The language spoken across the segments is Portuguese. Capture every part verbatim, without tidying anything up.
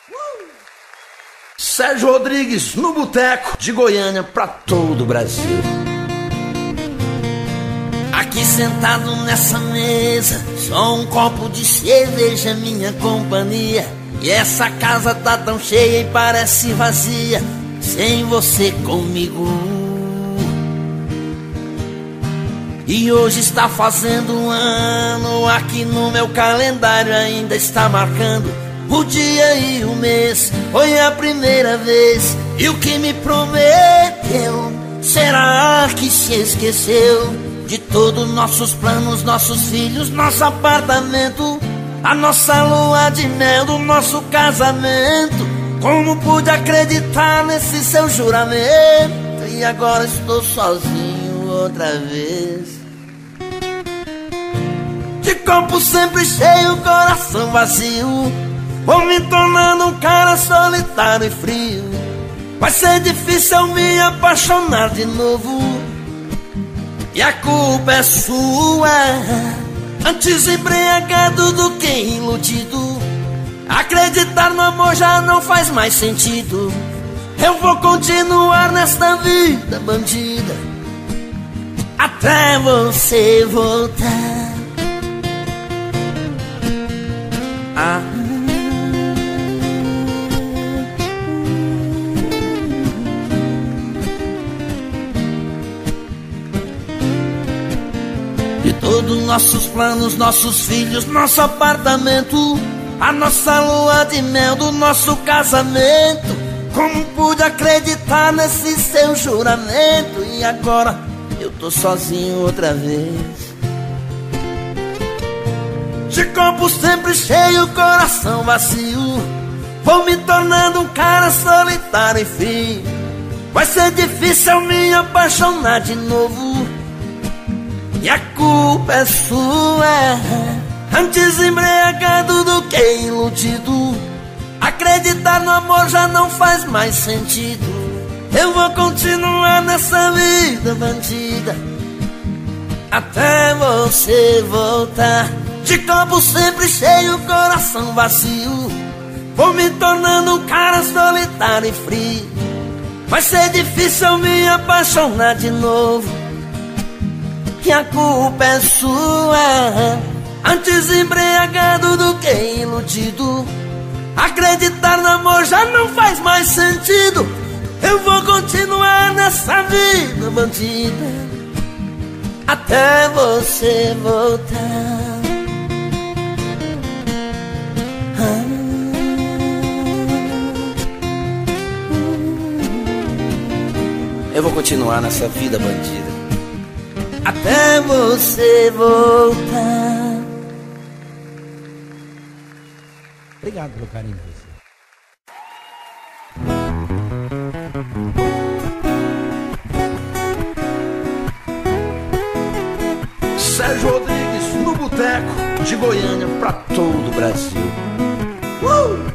Sérgio Rodrigues no Boteco, de Goiânia pra todo o Brasil. Aqui sentado nessa mesa, só um copo de cerveja, minha companhia. E essa casa tá tão cheia e parece vazia sem você comigo. E hoje está fazendo um ano, aqui no meu calendário ainda está marcando o dia e o mês. Foi a primeira vez, e o que me prometeu, será que se esqueceu de todos nossos planos, nossos filhos, nosso apartamento, a nossa lua de mel do nosso casamento? Como pude acreditar nesse seu juramento? E agora estou sozinho outra vez. De copo sempre cheio, coração vazio, vou me tornando um cara solitário e frio. Vai ser difícil eu me apaixonar de novo, e a culpa é sua. Antes embriagado do que iludido, acreditar no amor já não faz mais sentido. Eu vou continuar nesta vida bandida até você voltar. Ah. De todos nossos planos, nossos filhos, nosso apartamento, a nossa lua de mel do nosso casamento, como pude acreditar nesse seu juramento? E agora eu tô sozinho outra vez. De copo sempre cheio, coração vazio, vou me tornando um cara solitário e frio. Vai ser difícil eu me apaixonar de novo, e a culpa é sua. Antes embriagado do que iludido, acreditar no amor já não faz mais sentido. Eu vou continuar nessa vida bandida até você voltar. De copo sempre cheio, coração vazio, vou me tornando um cara solitário e frio. Vai ser difícil eu me apaixonar de novo, que a culpa é sua. Antes embriagado do que iludido, acreditar no amor já não faz mais sentido. Eu vou continuar nessa vida bandida até você voltar. Eu vou continuar nessa vida bandida até você voltar. Obrigado pelo carinho de você. Sérgio Rodrigues no Boteco, de Goiânia pra todo o Brasil. uh!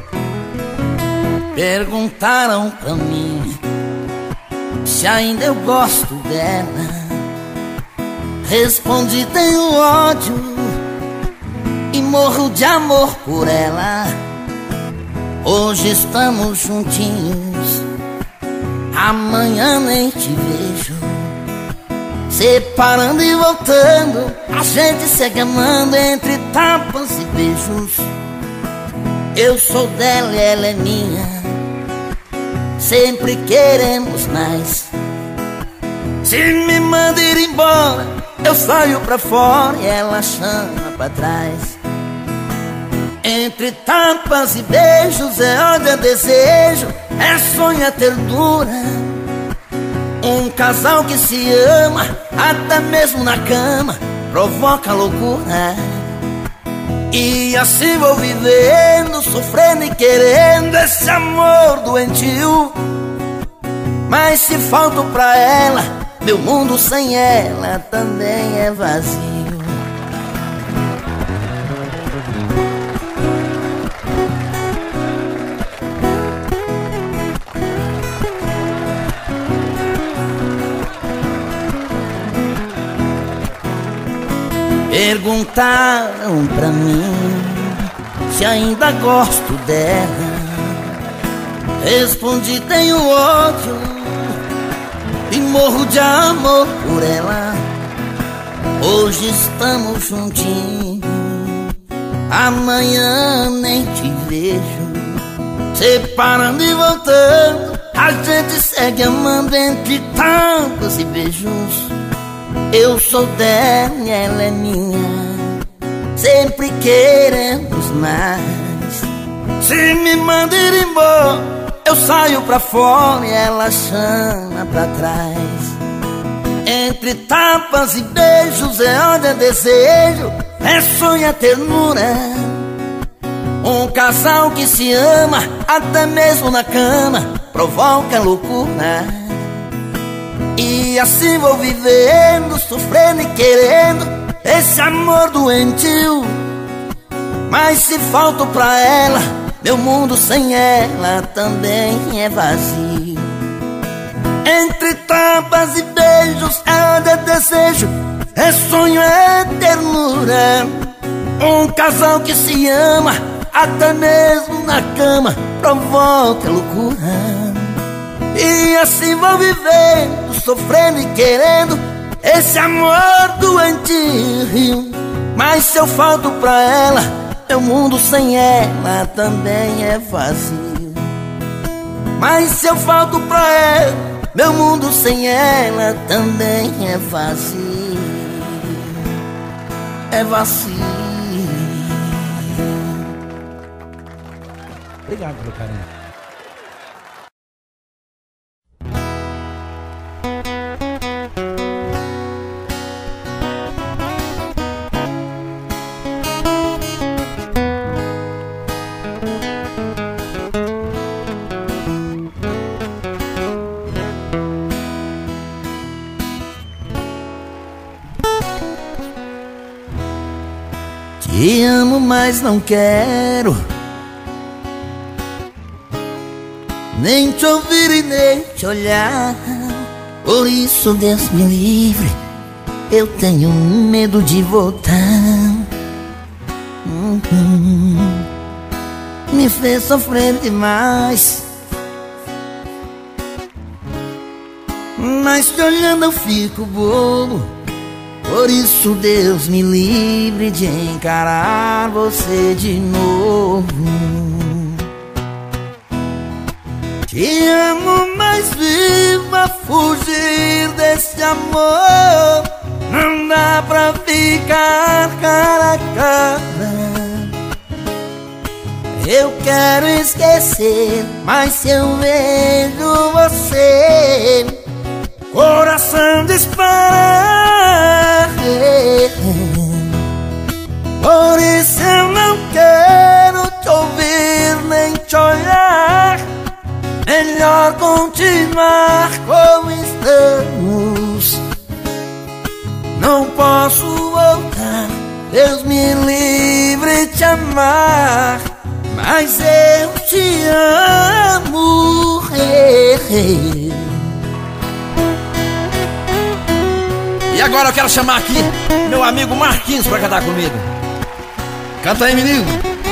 Perguntaram pra mim se ainda eu gosto dela. Respondi: tenho ódio e morro de amor por ela. Hoje estamos juntinhos, amanhã nem te vejo. Separando e voltando, a gente segue amando entre tapas e beijos. Eu sou dela e ela é minha, sempre queremos mais. Se me manda ir embora, eu saio pra fora e ela chama pra trás. Entre tapas e beijos é ódio, é desejo, é sonho, é ternura. Um casal que se ama, até mesmo na cama, provoca loucura. E assim vou vivendo, sofrendo e querendo esse amor doentio. Mas se falto pra ela, meu mundo sem ela também é vazio. Perguntaram pra mim se ainda gosto dela. Respondi, tenho ódio e morro de amor por ela. Hoje estamos juntinhos, amanhã nem te vejo. Separando e voltando, a gente segue amando entre tapas e beijos. Eu sou dela e ela é minha, sempre queremos mais. Se me manda ir embora, eu saio pra fora e ela chama pra trás. Entre tapas e beijos é onde é desejo, é sonho, é ternura. Um casal que se ama, até mesmo na cama, provoca loucura. E assim vou vivendo, sofrendo e querendo esse amor doentio. Mas se falto pra ela, meu mundo sem ela também é vazio. Entre tapas e beijos é onde é desejo, é sonho, é ternura. Um casal que se ama, até mesmo na cama, provoca loucura. E assim vou vivendo, sofrendo e querendo esse amor doentio. Mas se eu falto pra ela, meu mundo sem ela também é vazio. Mas se eu falto pra ela, meu mundo sem ela também é vazio. É vazio. Obrigado pelo carinho. Te amo, mas não quero nem te ouvir e nem te olhar. Por isso, Deus me livre, eu tenho medo de voltar. Uhum. Me fez sofrer demais, mas te olhando eu fico bobo. Por isso, Deus me livre de encarar você de novo. Te amo, mas viva fugir desse amor. Não dá pra ficar cara a cara. Eu quero esquecer, mas se eu vejo você, coração dispara. Por isso eu não quero te ouvir nem te olhar. Melhor continuar como estamos. Não posso voltar, Deus me livre de te amar, mas eu te amo. E agora eu quero chamar aqui meu amigo Marquinhos pra cantar comigo. Canta aí, menino.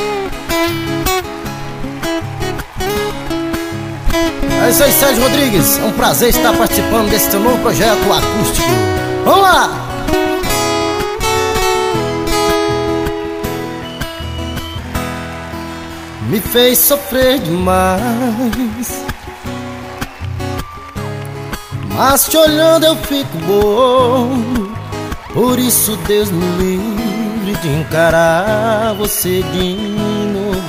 É isso aí, Sérgio Rodrigues. É um prazer estar participando desse teu novo projeto acústico. Vamos lá! Me fez sofrer demais, mas te olhando eu fico bom. Por isso, Deus me livre de encarar você de novo.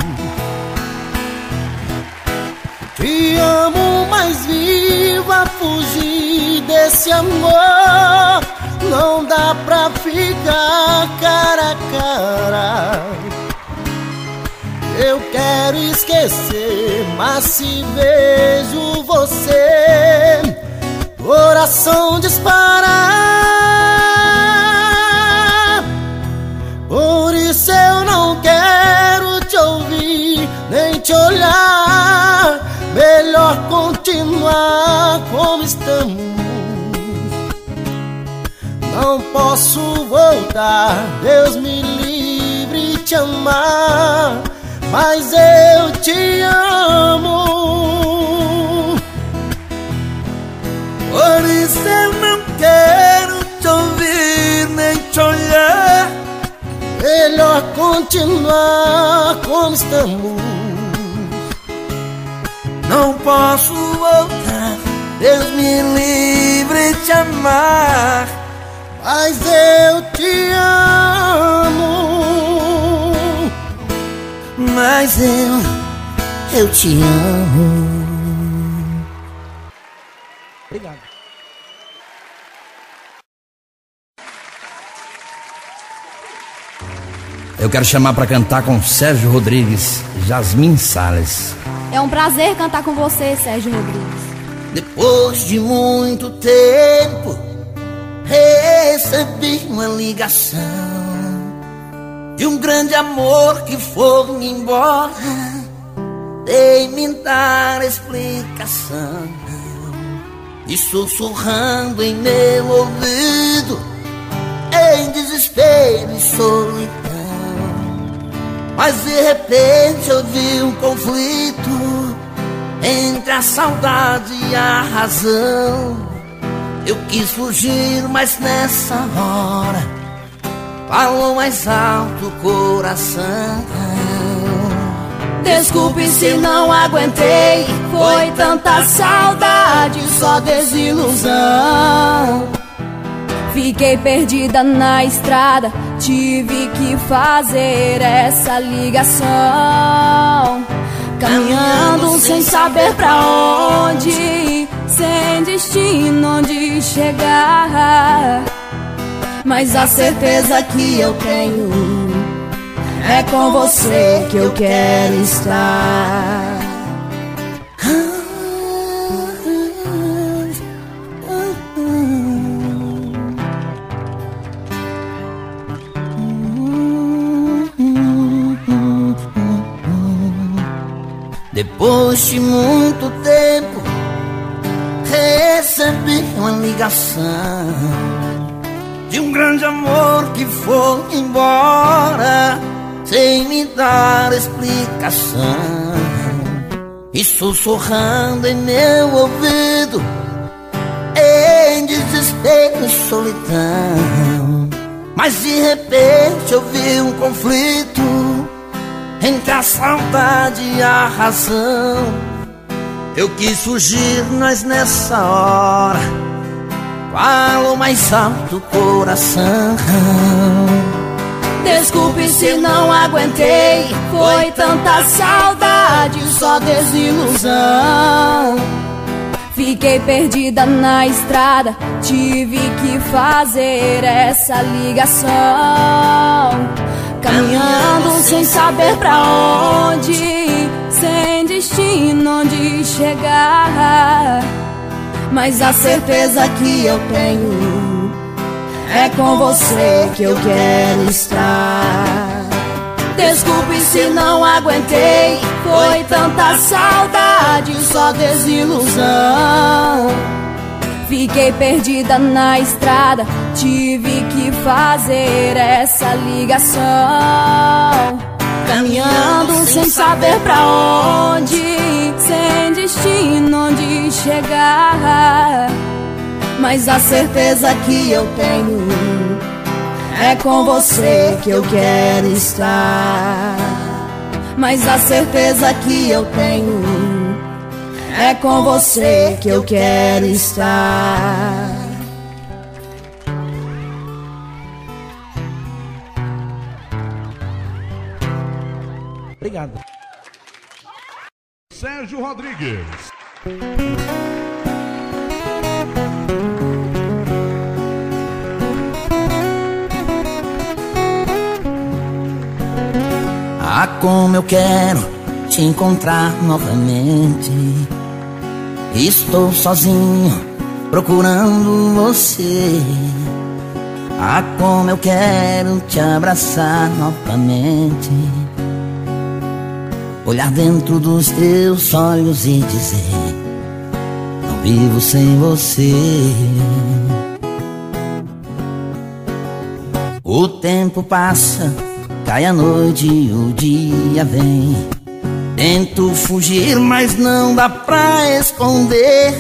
Te amo, mas viva fugir desse amor. Não dá pra ficar cara a cara. Eu quero esquecer, mas se vejo você, coração dispara. Por isso eu não quero te ouvir nem te olhar. Melhor continuar como estamos. Não posso voltar, Deus me livre de te amar, mas eu te amo. continuar como estamos. Não posso voltar, Deus me livre de te amar, mas eu te amo. mas eu, eu te amo. Obrigado. Eu quero chamar pra cantar com Sérgio Rodrigues, Jasmin Salles. É um prazer cantar com você, Sérgio Rodrigues. Depois de muito tempo, recebi uma ligação de um grande amor que foi embora. Dei-me dar explicação e sussurrando em meu ouvido, em desespero e solidão. Mas de repente eu vi um conflito entre a saudade e a razão. Eu quis fugir, mas nessa hora falou mais alto o coração. Desculpe se não aguentei, foi tanta saudade, só desilusão. Fiquei perdida na estrada, tive que fazer essa ligação. Caminhando sem saber pra onde ir, sem destino onde chegar. Mas a certeza que eu tenho é com você que eu quero estar. Depois de muito tempo, recebi uma ligação de um grande amor que foi embora, sem me dar explicação, e sussurrando em meu ouvido, em desespero e solidão. Mas de repente eu vi um conflito entre a saudade e a razão. Eu quis fugir, mas nessa hora falou mais alto o coração. Desculpe se não aguentei, foi tanta saudade, só desilusão. Fiquei perdida na estrada, tive que fazer essa ligação. Caminhando sem saber pra onde ir, sem destino onde chegar. Mas a certeza que eu tenho é com você que eu quero estar. Desculpe se não aguentei, foi tanta saudade, só desilusão. Fiquei perdida na estrada, tive que fazer essa ligação. Caminhando sem saber pra onde ir, sem destino onde chegar. Mas a certeza que eu tenho é com você que eu quero estar. Mas a certeza que eu tenho é com você que eu quero estar. Obrigado. Sérgio Rodrigues. Ah, como eu quero te encontrar novamente. Estou sozinho procurando você. Ah, como eu quero te abraçar novamente, olhar dentro dos teus olhos e dizer: não vivo sem você. O tempo passa, cai a noite e o dia vem. Tento fugir, mas não dá pra esconder.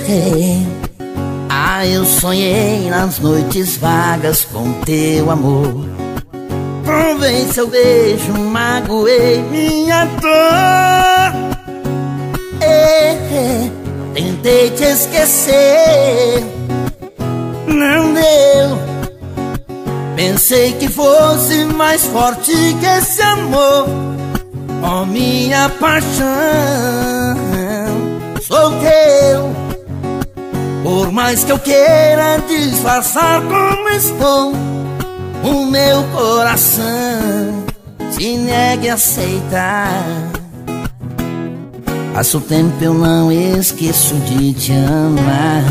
Ah, eu sonhei nas noites vagas com teu amor. provei seu beijo, magoei minha dor. É, é, tentei te esquecer, não deu. Pensei que fosse mais forte que esse amor. Oh, minha paixão, sou teu. Por mais que eu queira disfarçar como estou, o meu coração se nega a aceitar. Passa o tempo, eu não esqueço de te amar.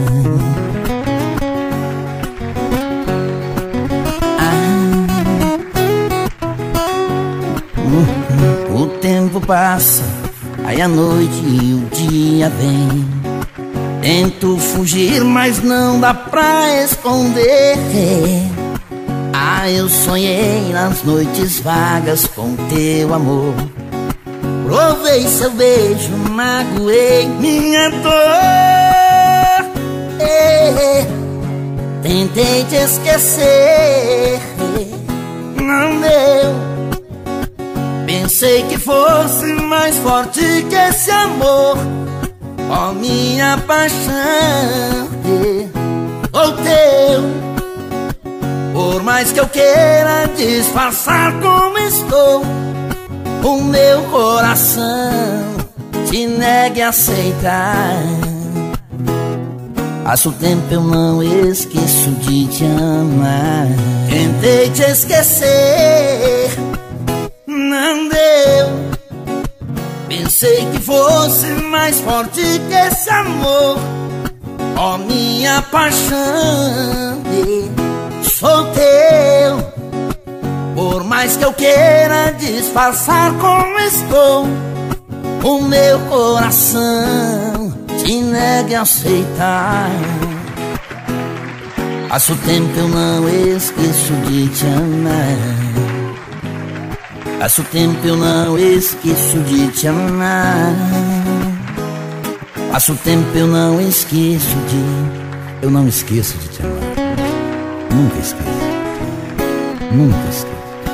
O tempo passa, aí a noite e o dia vem. Tento fugir, mas não dá pra esconder. Ah, eu sonhei nas noites vagas com teu amor. Provei seu beijo, magoei minha dor. É, tentei te esquecer, não deu. Pensei que fosse mais forte que esse amor. Oh, minha paixão, sou teu. Por mais que eu queira disfarçar como estou, o meu coração se nega a aceitar. Passa o tempo, eu não esqueço de te amar. Tentei te esquecer, não deu. Pensei que fosse mais forte que esse amor. Oh, minha paixão, sou teu. Por mais que eu queira disfarçar como estou, o meu coração se nega a aceitar. Passa o tempo, eu não esqueço de te amar. Passa o tempo, eu não esqueço de te amar. Passa o tempo, eu não esqueço de... Eu não esqueço de te amar. Nunca esqueço. Nunca esqueço.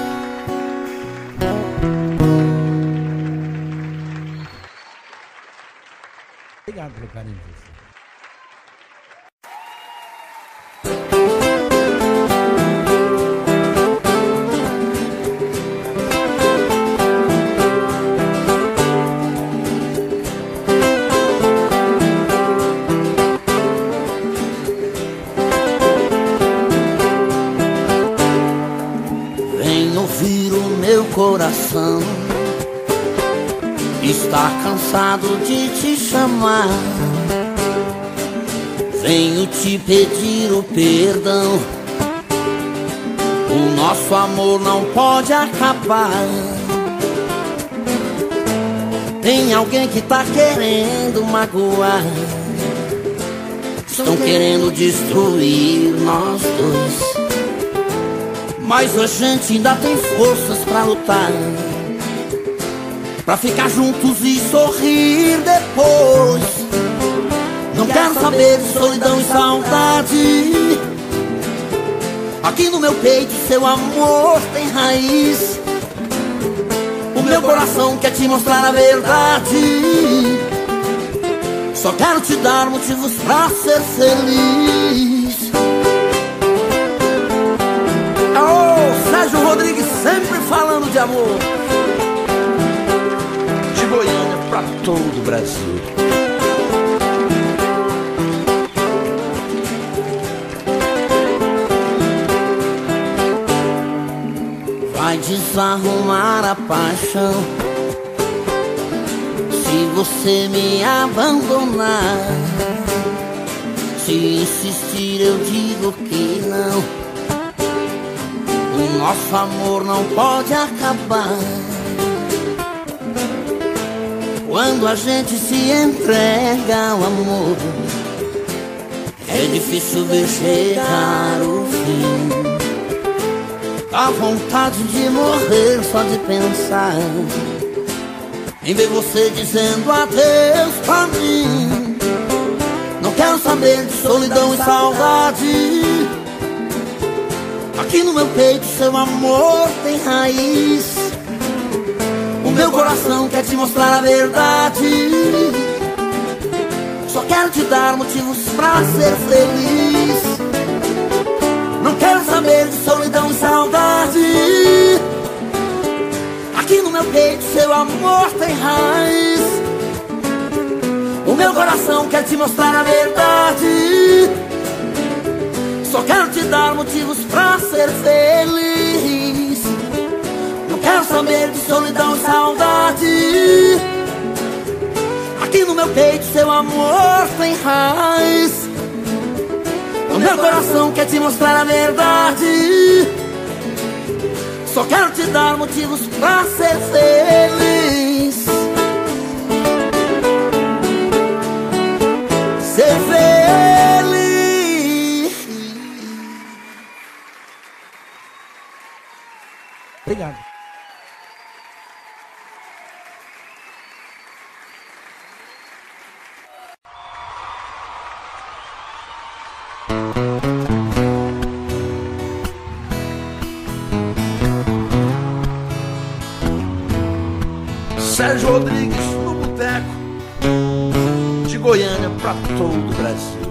Obrigado pelo carinho. Coração está cansado de te chamar. Venho te pedir o perdão. O nosso amor não pode acabar. Tem alguém que tá querendo magoar. Estão querendo destruir nós dois. Mas a gente ainda tem forças pra lutar, pra ficar juntos e sorrir depois. Não quero saber de solidão e saudade. Aqui no meu peito seu amor tem raiz. O meu coração quer te mostrar a verdade. Só quero te dar motivos pra ser feliz. Sérgio Rodrigues sempre falando de amor. De Goiânia pra todo o Brasil. Vai desarrumar a paixão se você me abandonar. Se insistir eu digo que não. O nosso amor não pode acabar. Quando a gente se entrega ao amor, é difícil ver chegar o fim. Dá vontade de morrer só de pensar em ver você dizendo adeus pra mim. Não quero saber de solidão e saudade. Aqui no meu peito seu amor tem raiz. O meu coração quer te mostrar a verdade. Só quero te dar motivos pra ser feliz. Não quero saber de solidão e saudade. Aqui no meu peito seu amor tem raiz. O meu coração quer te mostrar a verdade. Só quero te dar motivos pra ser feliz. Não quero saber de solidão e saudade. Aqui no meu peito seu amor tem raiz. O meu coração quer te mostrar a verdade. Só quero te dar motivos pra ser feliz. Ser feliz. Obrigado. Sérgio Rodrigues no Boteco, de Goiânia pra todo o Brasil.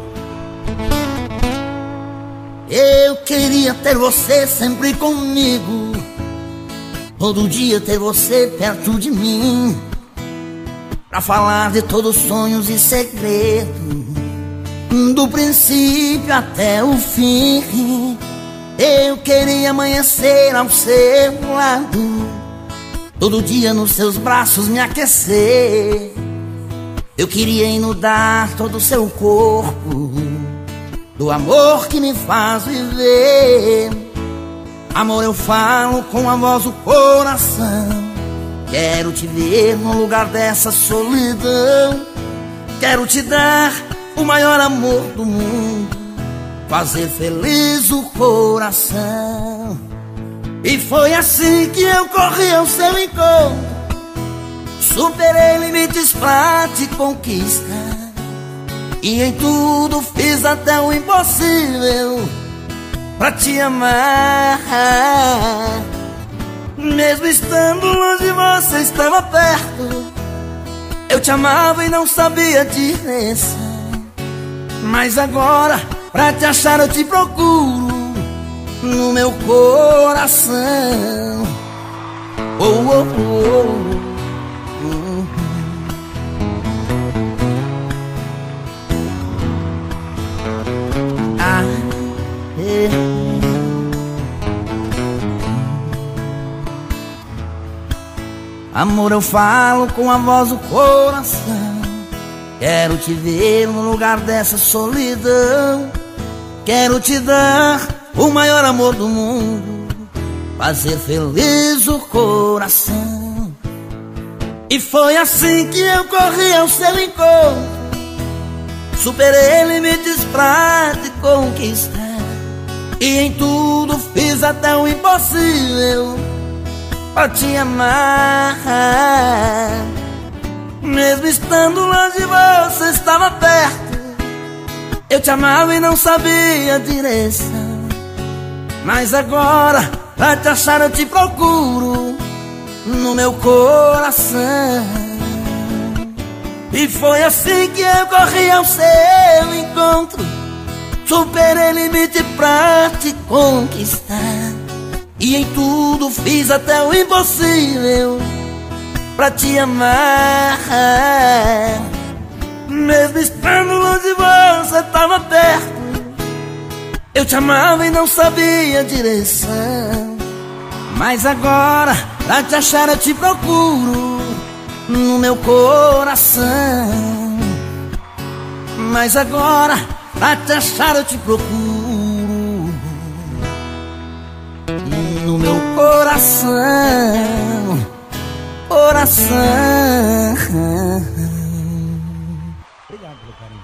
Eu queria ter você sempre comigo, todo dia ter você perto de mim, pra falar de todos os sonhos e segredos, do princípio até o fim. Eu queria amanhecer ao seu lado, todo dia nos seus braços me aquecer. Eu queria inundar todo o seu corpo do amor que me faz viver. Amor, eu falo com a voz do coração. Quero te ver no lugar dessa solidão. Quero te dar o maior amor do mundo, fazer feliz o coração. E foi assim que eu corri ao seu encontro, superei limites pra te conquistar, e em tudo fiz até o impossível pra te amar. Mesmo estando longe você estava perto. Eu te amava e não sabia a direção, mas agora pra te achar eu te procuro no meu coração. Oh, oh, oh, oh. Ah, é. Amor, eu falo com a voz do coração. Quero te ver no lugar dessa solidão. Quero te dar o maior amor do mundo, fazer feliz o coração. E foi assim que eu corri ao seu encontro, superei limites pra te conquistar, e em tudo fiz até o impossível pra te amar. Mesmo estando longe você estava perto. Eu te amava e não sabia a direção, mas agora pra te achar eu te procuro no meu coração. E foi assim que eu corri ao seu encontro, superei limite pra te conquistar, e em tudo fiz até o impossível pra te amar. Mesmo estando longe você estava perto. Eu te amava e não sabia a direção, mas agora pra te achar eu te procuro no meu coração. Mas agora pra te achar eu te procuro no meu coração. Coração. Obrigado pelo carinho.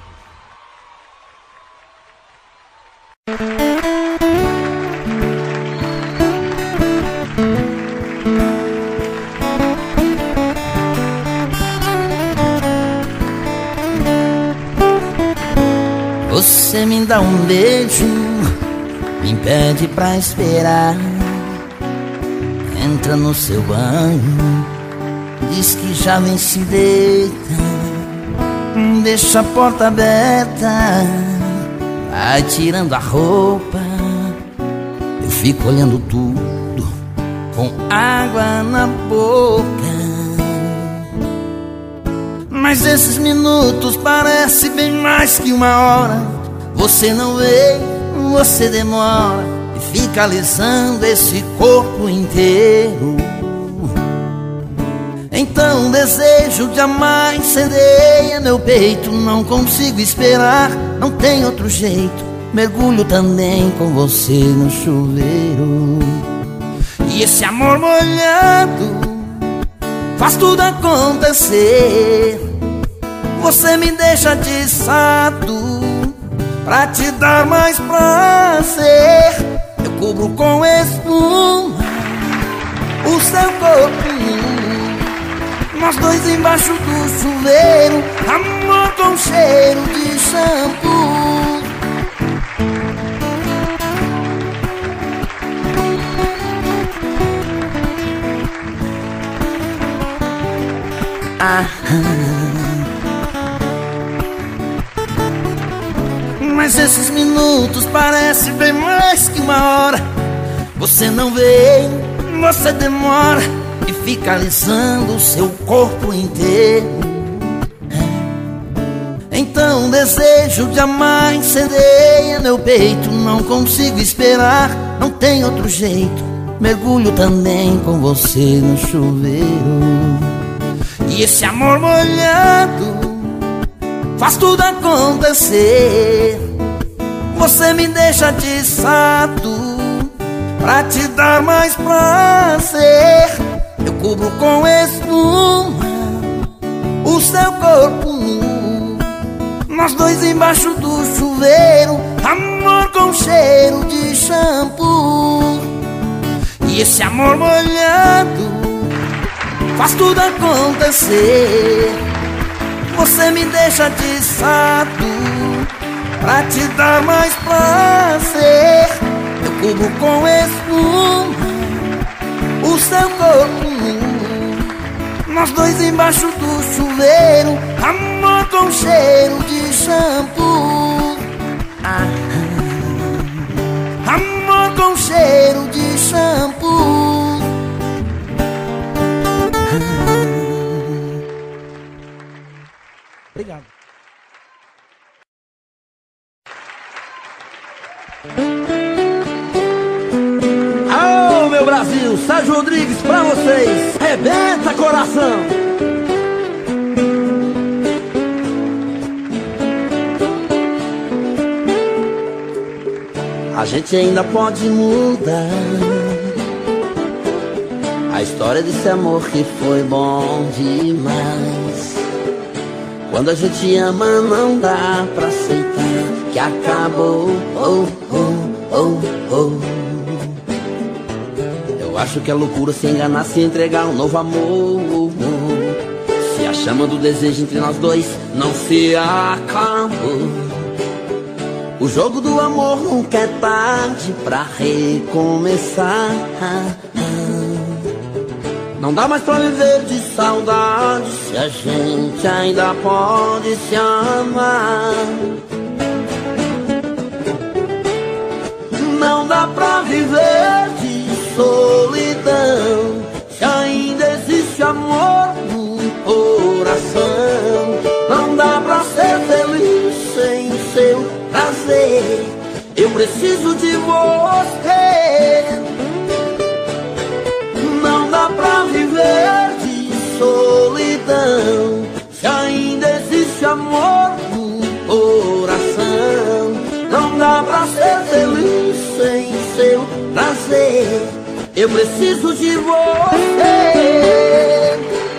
Você me dá um beijo, me pede pra esperar. Entra no seu banho, diz que já vem se deita, deixa a porta aberta, vai tirando a roupa. Eu fico olhando tudo com água na boca. Mas esses minutos parecem bem mais que uma hora. Você não vem, você demora e fica alisando esse corpo inteiro. Então o desejo de amar incendeia meu peito. Não consigo esperar, não tem outro jeito. Mergulho também com você no chuveiro. E esse amor molhado faz tudo acontecer. Você me deixa atiçado pra te dar mais prazer. Eu cubro com espuma o seu corpo nu, nós dois embaixo do chuveiro, amor com cheiro de shampoo. Ah, mas esses minutos parecem bem mais que uma hora. Você não vem, você demora e fica alisando o seu corpo inteiro. Então o desejo de amar incendeia meu peito. Não consigo esperar, não tem outro jeito. Mergulho também com você no chuveiro. E esse amor molhado faz tudo acontecer. Você me deixa atiçado pra te dar mais prazer. Eu cubro com espuma o seu corpo nu, nós dois embaixo do chuveiro, amor com cheiro de shampoo. E esse amor molhado faz tudo acontecer. Você me deixa atiçado pra te dar mais prazer. Eu cubro com espuma o seu corpo nu, nós dois embaixo do chuveiro, amor com cheiro de shampoo. Ah, amor com cheiro de shampoo. Obrigado. Alô, meu Brasil, Sérgio Rodrigues pra vocês. Rebenta, coração. A gente ainda pode mudar a história desse amor que foi bom demais. Quando a gente ama não dá pra aceitar que acabou. Oh, oh, oh, oh. Eu acho que é loucura se enganar, se entregar um novo amor. Se a chama do desejo entre nós dois não se acabou. O jogo do amor nunca é tarde pra recomeçar. Não dá mais pra viver de saudade se a gente ainda pode se amar. Não dá pra viver de solidão se ainda existe amor no coração. Não dá pra ser feliz sem seu prazer. Eu preciso de você. Não dá pra viver de solidão se ainda existe amor no coração. Não dá pra ser feliz sem seu prazer. Eu preciso de você.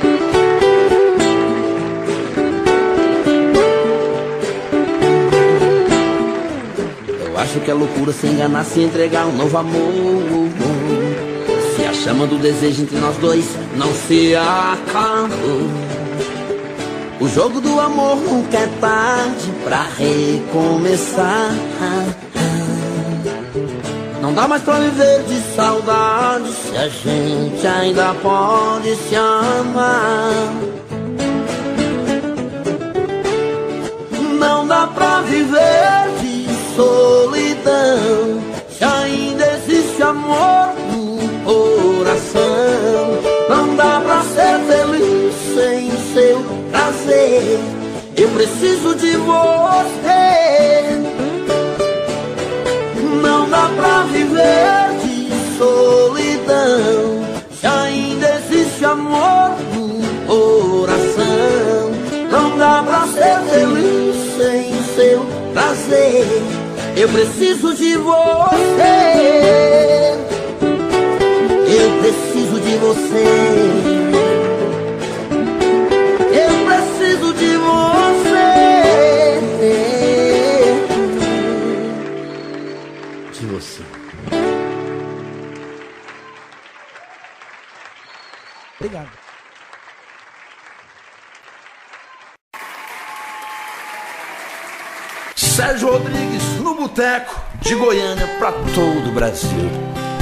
Eu acho que é loucura se enganar, se entregar um novo amor. Se a chama do desejo entre nós dois não se acabou. O jogo do amor nunca é tarde pra recomeçar. Não dá mais pra viver de saudade se a gente ainda pode se amar. Não dá pra viver de solidão se ainda existe amor no coração. Não dá pra ser feliz sem seu prazer. Eu preciso de você. Não dá pra viver de solidão se ainda existe amor no coração. Não dá pra ser feliz sem seu prazer. Eu preciso de você. Eu preciso de você. Eu preciso de você. De você. Obrigado. Sérgio Rodrigues no Boteco, de Goiânia pra todo o Brasil.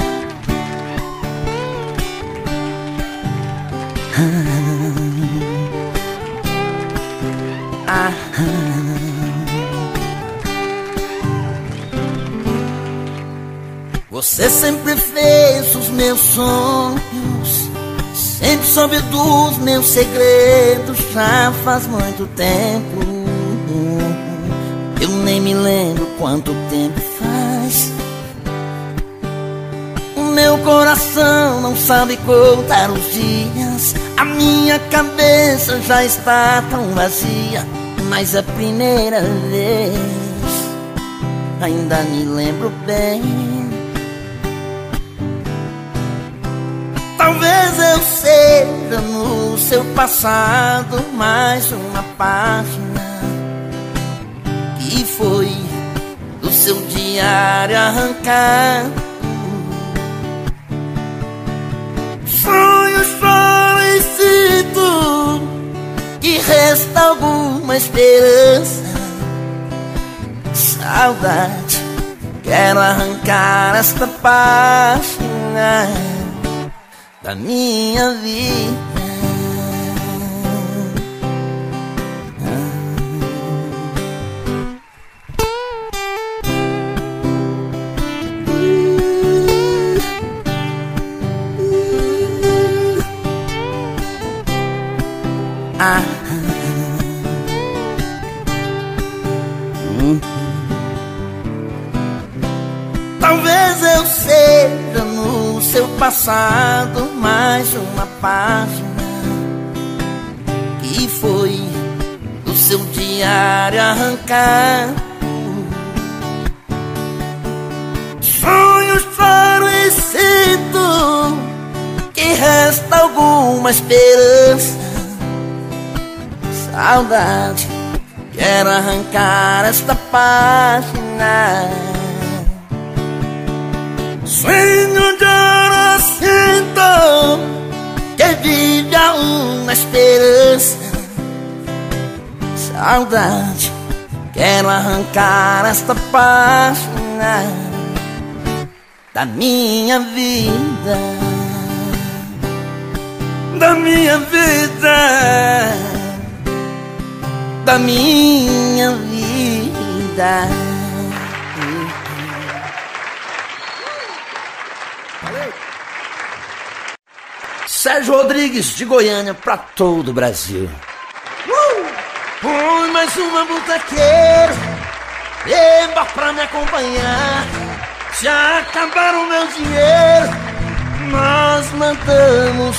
Ah, ah. Você sempre fez os meus sonhos, sempre soube dos meus segredos. Já faz muito tempo, eu nem me lembro quanto tempo faz. O meu coração não sabe contar os dias. A minha cabeça já está tão vazia. Mas a primeira vez ainda me lembro bem. Talvez eu seja no seu passado mais uma página que foi do seu diário arrancado. Sonho solicito que resta alguma esperança. Saudade, quero arrancar esta página da minha vida. Ah, hum. Talvez eu seja no seu passado mais uma página que foi do seu diário arrancado. Sonhos solicito que resta alguma esperança. Saudade, quero arrancar esta página. Sonho de ouro sinto que vive a uma esperança. Saudade, quero arrancar esta página da minha vida. Da minha vida. Da minha vida. Valeu. Sérgio Rodrigues, de Goiânia pra todo o Brasil. Uh! Põe mais uma botequeira, beba pra me acompanhar. Já acabaram meu dinheiro, nós mandamos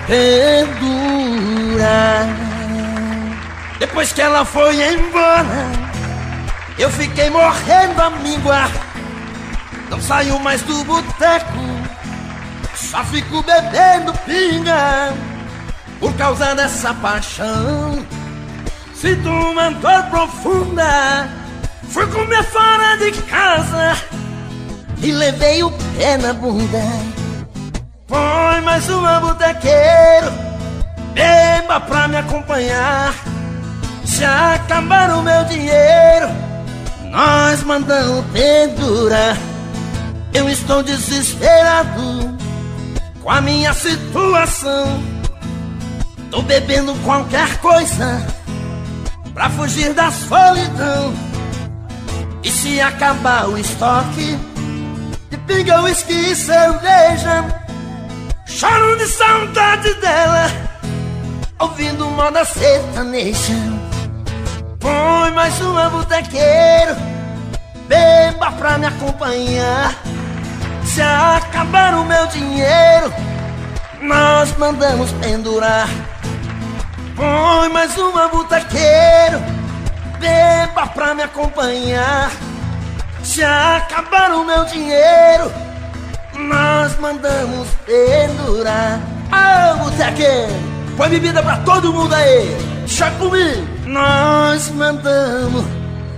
pendurar. Depois que ela foi embora, eu fiquei morrendo a míngua. Não saio mais do boteco, só fico bebendo pinga. Por causa dessa paixão, sinto uma dor profunda. Fui comer fora de casa e levei o pé na bunda. Põe mais uma botequeiro, beba pra me acompanhar. Já acabaram meu dinheiro, nós mandamos pendurar. Eu estou desesperado com a minha situação. Tô bebendo qualquer coisa pra fugir da solidão. E se acabar o estoque de pinga, whisky e cerveja, choro de saudade dela, ouvindo moda sertaneja. Põe mais uma botequeiro, beba pra me acompanhar. Se acabar o meu dinheiro, nós mandamos pendurar. Põe mais uma botequeiro, beba pra me acompanhar. Se acabar o meu dinheiro, nós mandamos pendurar. Ah, botequeiro, põe bebida pra todo mundo aí. Chá comigo. Nós mandamos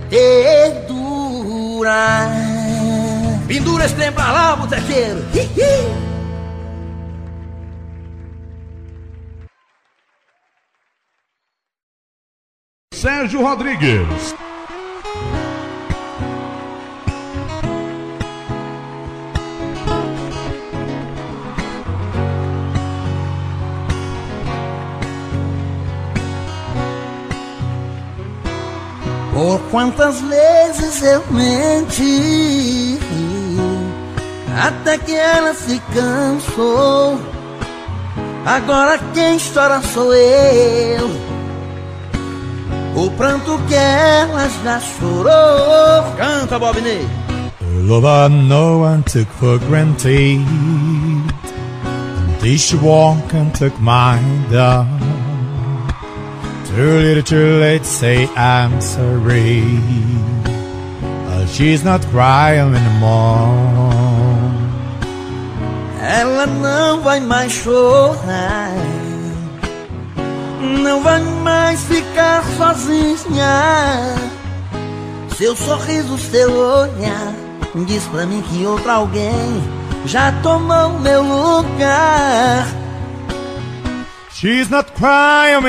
pendurar. Pendura esse trem pra lá, botequeiro. Sérgio Rodrigues. Por quantas vezes eu menti, até que ela se cansou. Agora quem chora sou eu, o pranto que ela já chorou. Canta, Bob Ney. Love I no one took for granted, until she walked and took mine down. Too little, too late, say I'm sorry. Uh, she's not crying anymore. Ela não vai mais chorar, não vai mais ficar sozinha. Seu sorriso, seu olhar diz pra mim que outro alguém já tomou meu lugar. She's not crying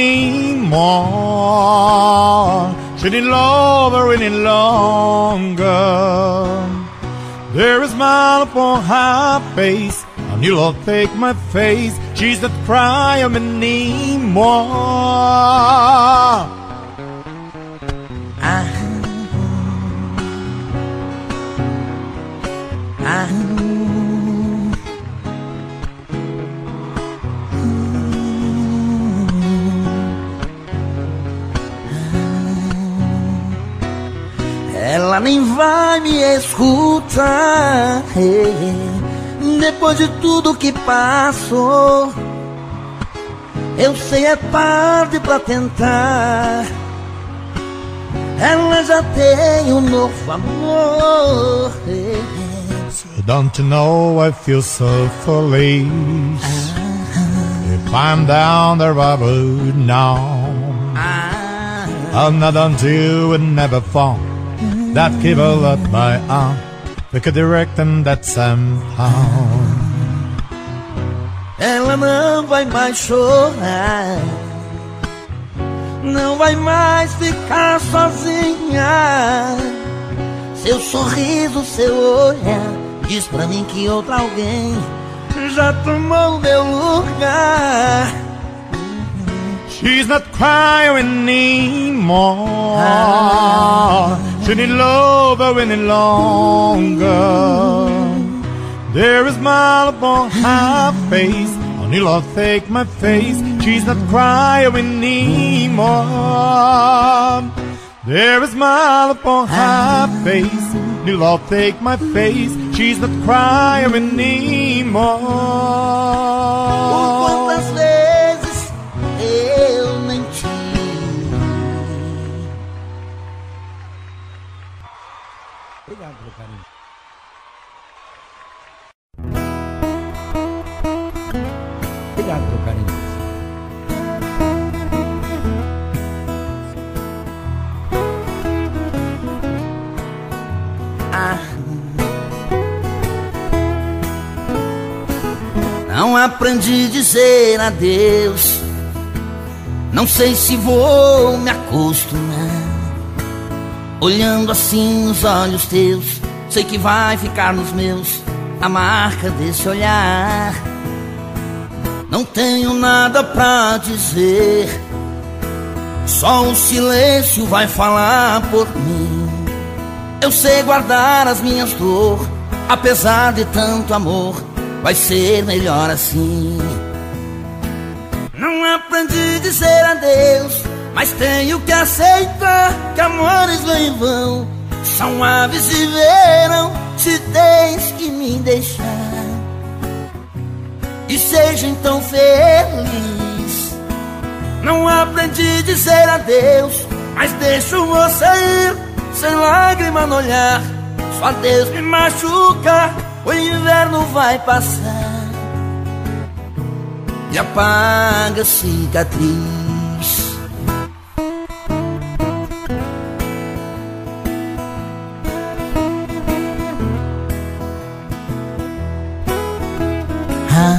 anymore. She didn't love her any longer. There is a smile upon her face, and you love take my face. She's not crying anymore. Ah, ah. Ela nem vai me escutar, depois de tudo que passou. Eu sei é tarde pra tentar. Ela já tem um novo amor. So don't you know I feel so foolish? If I'm down there I would know. I'm not until we never fall. That give a lot my arm, we could direct them that somehow. Ela não vai mais chorar, não vai mais ficar sozinha. Seu sorriso, seu olhar diz pra mim que outro alguém já tomou meu lugar. She's not crying anymore. Ah. She didn't love her any longer. There is a smile upon her face, only love take my face. She's not crying anymore. There is a smile upon her face, only love take my face. She's not crying anymore. Por quantas vezes eu menti. Obrigado pelo carinho. Obrigado pelo carinho. Ah. Não aprendi a dizer adeus, não sei se vou me acostumar. Olhando assim nos olhos teus, sei que vai ficar nos meus a marca desse olhar. Não tenho nada pra dizer, só o silêncio vai falar por mim. Eu sei guardar as minhas dores, apesar de tanto amor, vai ser melhor assim. Não aprendi a dizer adeus, mas tenho que aceitar que amores vêm e vão, são aves de verão, se tens que me deixar. E seja então feliz. Não aprendi a dizer adeus, mas deixo você ir, sem lágrima no olhar. Só Deus me machuca, o inverno vai passar e apaga a cicatriz. Ah,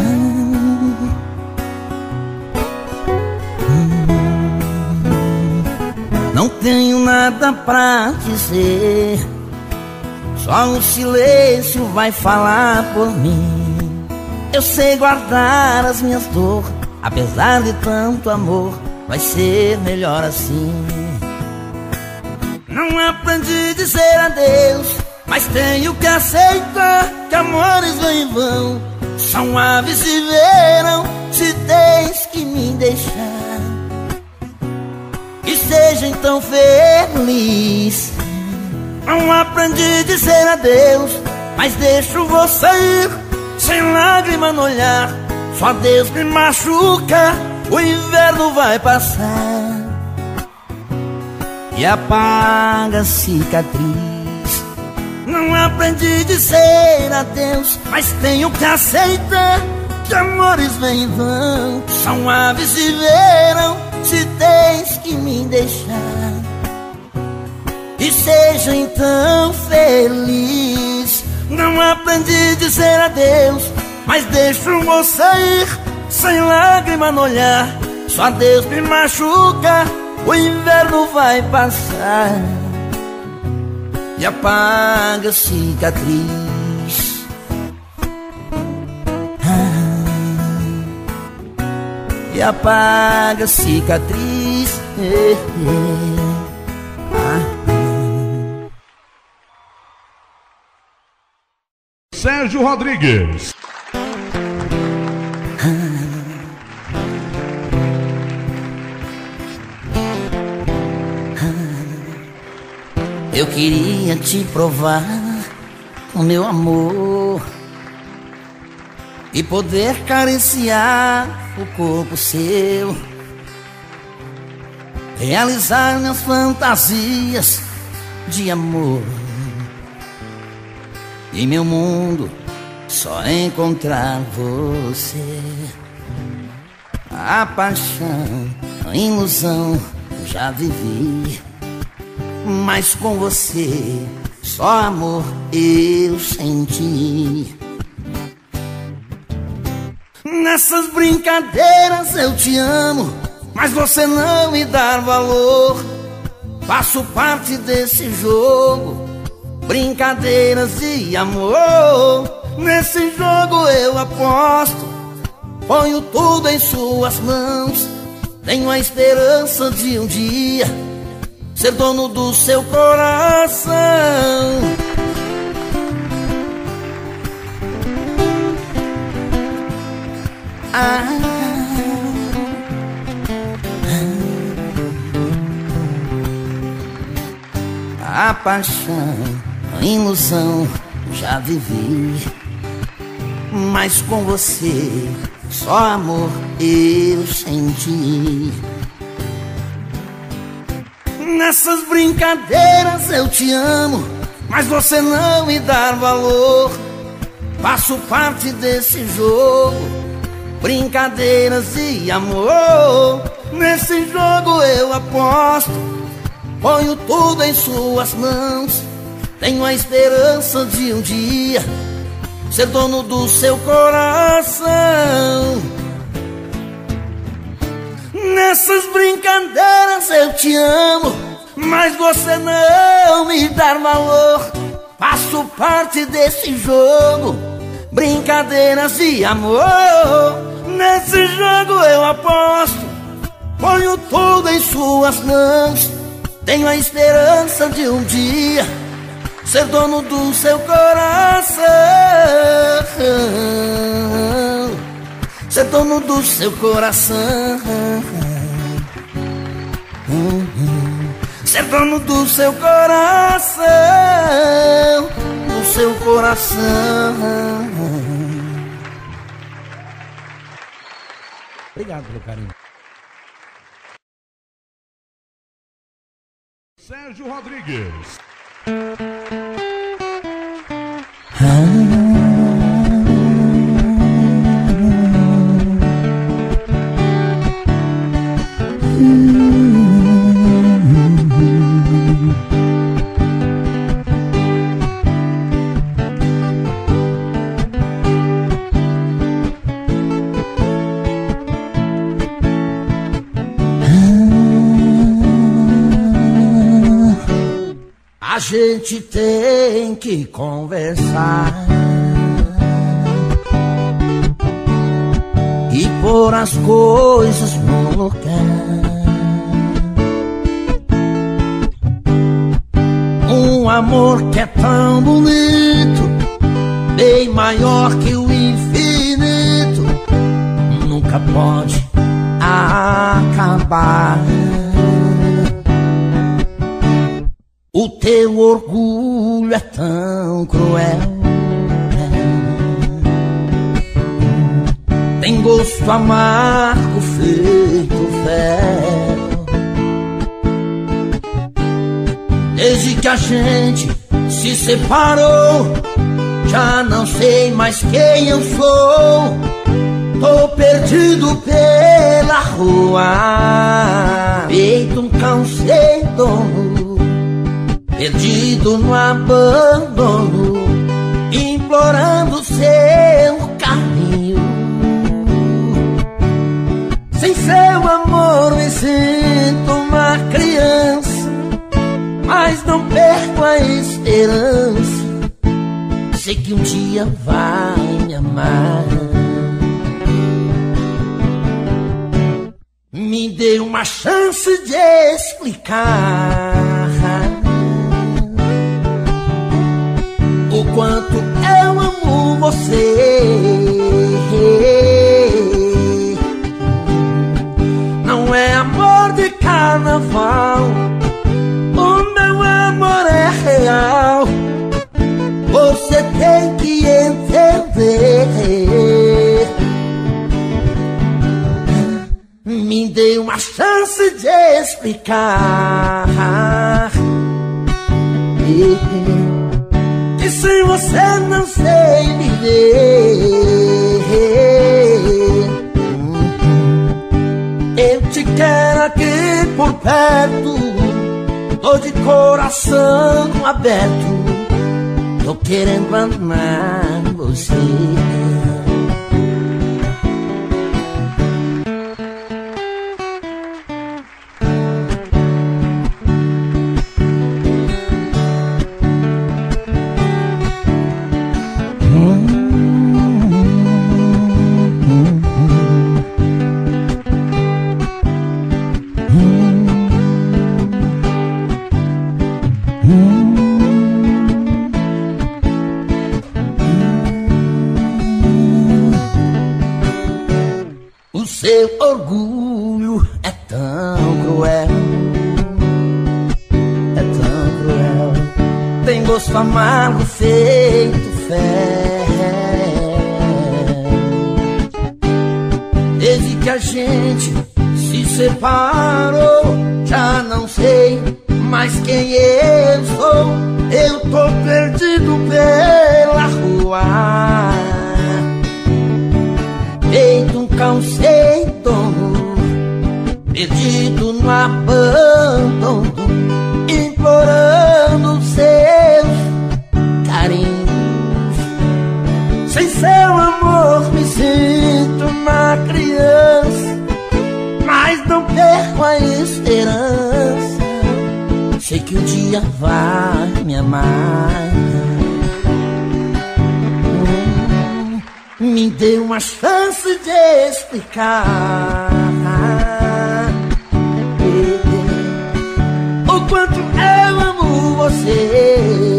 hum, não tenho nada pra dizer, só o silêncio vai falar por mim. Eu sei guardar as minhas dores, apesar de tanto amor, vai ser melhor assim. Não aprendi a dizer adeus, mas tenho que aceitar que amores vêm e vão, são aves de verão, se tens que me deixar. E seja então feliz. Não aprendi a dizer adeus, mas deixo você ir, sem lágrima no olhar. Só Deus me machuca, o inverno vai passar e apaga a cicatriz. Não aprendi a dizer adeus, mas tenho que aceitar que amores vêm e vão, são aves de verão, se tens que me deixar. E seja então feliz. Não aprendi a dizer adeus, mas deixo você ir, sem lágrima no olhar. Só Deus me machuca, o inverno vai passar e apaga a cicatriz. Ah, e apaga a cicatriz. eh, eh. Ah. Sérgio Rodrigues. Eu queria te provar o meu amor e poder acariciar o corpo seu, realizar minhas fantasias de amor. Em meu mundo só encontrar você. A paixão, a ilusão já vivi, mas com você só amor eu senti. Nessas brincadeiras eu te amo, mas você não me dá valor. Faço parte desse jogo, brincadeiras de amor. Nesse jogo eu aposto, ponho tudo em suas mãos. Tenho a esperança de um dia ser dono do seu coração. Ah, a paixão, a ilusão já vivi, mas com você só amor eu senti. Nessas brincadeiras eu te amo, mas você não me dá valor. Faço parte desse jogo, brincadeiras de amor. Nesse jogo eu aposto, ponho tudo em suas mãos. Tenho a esperança de um dia ser dono do seu coração. Nessas brincadeiras eu te amo, mas você não me dá valor. faço parte desse jogo, brincadeiras de amor. Nesse jogo eu aposto, ponho tudo em suas mãos. Tenho a esperança de um dia ser dono do seu coração, ser dono do seu coração, ser dono do seu coração, do seu coração. Obrigado pelo carinho. Sérgio Rodrigues. A gente tem que conversar e pôr as coisas no lugar. Um amor que é tão bonito, bem maior que o infinito, nunca pode acabar. O teu orgulho é tão cruel, tem gosto amargo feito fel. Desde que a gente se separou, já não sei mais quem eu sou. Tô perdido pela rua, feito um cão sem dono, perdido no abandono, implorando seu carinho. Sem seu amor me sinto uma criança, mas não perco a esperança. Sei que um dia vai me amar. Me dê uma chance de explicar o quanto eu amo você. Não é amor de carnaval, o meu amor é real. Você tem que entender. Me dê uma chance de explicar que sem você não sei viver. Eu te quero aqui por perto, tô de coração aberto, tô querendo amar você. O seu orgulho é tão cruel, é tão cruel, tem gosto amargo feito fel. Desde que a gente se separou, já não sei mais quem eu sou. Eu tô perdido pela rua, feito um cão sem dono, perdido no abandono, implorando seus carinhos. Sem seu amor me sinto uma criança, mas não perco a esperança. Sei que um dia vai me amar. Me dê uma chance de explicar o quanto eu amo você.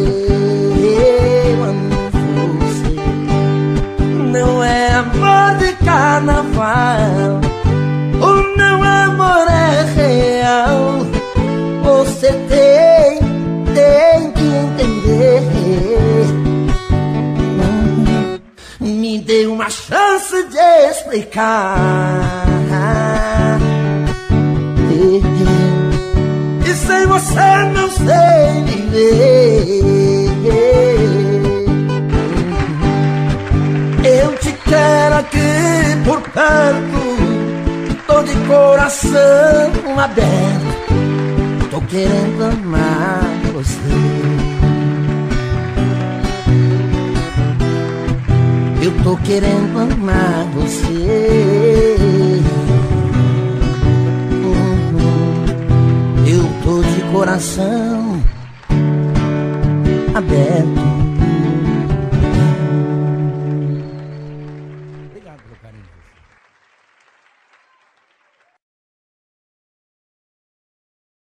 Eu amo você. Não é amor de carnaval, o meu amor é real. Você tem, tem que entender. Me dê uma chance de explicar. E sem você não sei viver. Eu te quero aqui por perto, tô de coração aberto, tô querendo amar você. Eu tô querendo amar você. Uhum. Eu tô de coração aberto.